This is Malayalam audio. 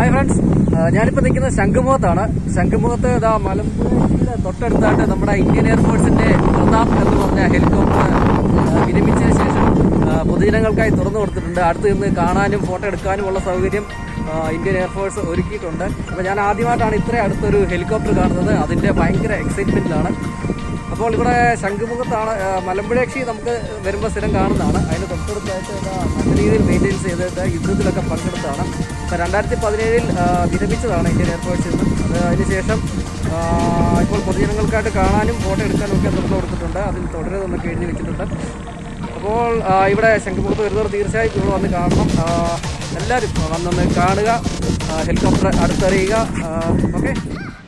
ഹായ് ഫ്രണ്ട്സ്, ഞാനിപ്പോൾ നിൽക്കുന്നത് ശംഖുമുഖത്താണ്. ശംഖുമുഖത്ത് മലമ്പുഴയുടെ തൊട്ടടുത്തായിട്ട് നമ്മുടെ ഇന്ത്യൻ എയർഫോഴ്സിന്റെ പ്രതാപ് എന്ന് പറഞ്ഞ ഹെലികോപ്റ്റർ വിരമിച്ചതിന് ശേഷം പൊതുജനങ്ങൾക്കായി തുറന്നു കൊടുത്തിട്ടുണ്ട്. അടുത്ത് നിന്ന് കാണാനും ഫോട്ടോ എടുക്കാനും ഉള്ള സൗകര്യം ഇന്ത്യൻ എയർഫോഴ്സ് ഒരുക്കിയിട്ടുണ്ട്. അപ്പോൾ ഞാൻ ആദ്യമായിട്ടാണ് ഇത്രയും അടുത്തൊരു ഹെലികോപ്റ്റർ കാണുന്നത്. അതിൻ്റെ ഭയങ്കര എക്സൈറ്റ്മെൻറ്റിലാണ്. അപ്പോൾ ഇവിടെ ശംഖുമുഖത്താണ്. മലമ്പുഴയക്ഷി നമുക്ക് വരുമ്പോൾ സ്ഥിരം കാണുന്നതാണ്. അതിന് തൊട്ടടുത്തായിട്ട് നല്ല രീതിയിൽ മെയിൻ്റെയിൻസ് ചെയ്തിട്ട് യുദ്ധത്തിലൊക്കെ പങ്കെടുത്തതാണ്. ഇപ്പോൾ 2017 വിരമിച്ചതാണ് ഇന്ത്യൻ എയർഫോഴ്സിൽ നിന്ന്. അതിനുശേഷം ഇപ്പോൾ പൊതുജനങ്ങൾക്കായിട്ട് കാണാനും ഫോട്ടോ എടുക്കാനും ഒക്കെ തുറന്നു കൊടുത്തിട്ടുണ്ട്. അതിൽ തുടരുന്നൊക്കെ എഴുതി വെച്ചിട്ടുണ്ട്. അപ്പോൾ ഇവിടെ ശംഖുമുഖത്ത് വരുന്നവർ തീർച്ചയായും ഇവിടെ വന്ന് കാണണം. എല്ലാവരും വന്നൊന്ന് കാണുക, ഹെലികോപ്റ്റർ അടുത്തറിയുക. ഓക്കെ.